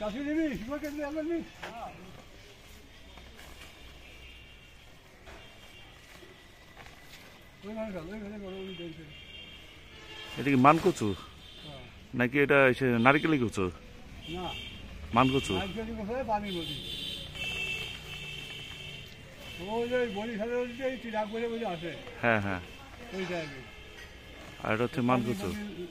এটা কি মানকচু নাকি এটা নারিকেলি কচু? মানকচু। হ্যাঁ হ্যাঁ, আর এটা হচ্ছে মানকচু।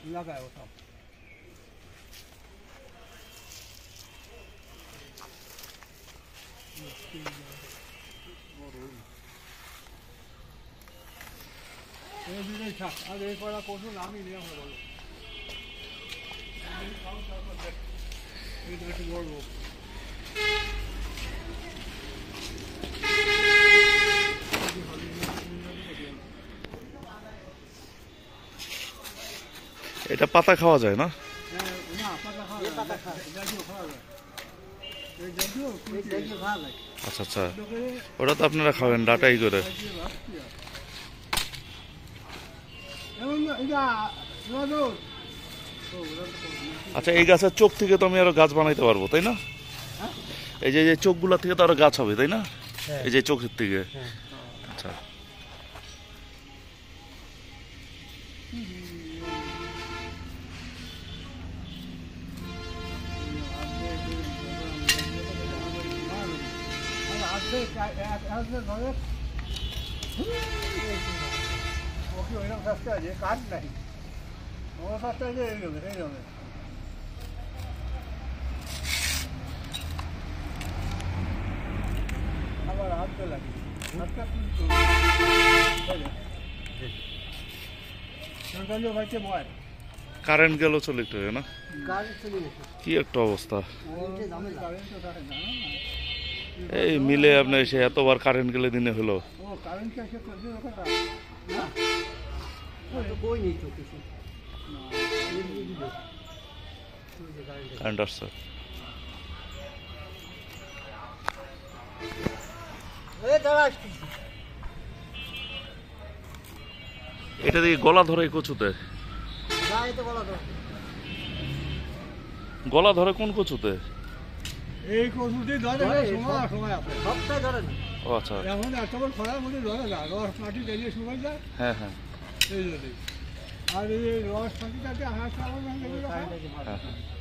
এটা পাতা খাওয়া যায় না? আচ্ছা আচ্ছা, ওটা তো আপনারা খাবেন ডাটাই করে। আচ্ছা, এই গাছের চোখ থেকে তো আমি আরো গাছ বানাইতে পারবো তাই না? এই যে চোখগুলা থেকে তো আরো গাছ হবে তাই না? এই যে চোখের থেকে। আচ্ছা, কারেন্ট গেল চলে একটু না, কি একটা অবস্থা। এই মিলে আপনার সে এতবার কারেন্ট গেলে দিনে হলো। কারেন্ট আসছে, এটা দিয়ে গলা ধরে কচুতে, গলা ধরে কোন কচুতে? এই কচুতে ধরে সময় সময় আছে, সবটাই ধরে না। ও আচ্ছা, এখন এতবার খরার মধ্যে ধরে না, রস মাটি বেরিয়ে শুকাই যায়। হ্যাঁ হ্যাঁ, এই জন্যই। আর এই রস মাটিটাকে হাঁস খাওয়া হ্যাঁ।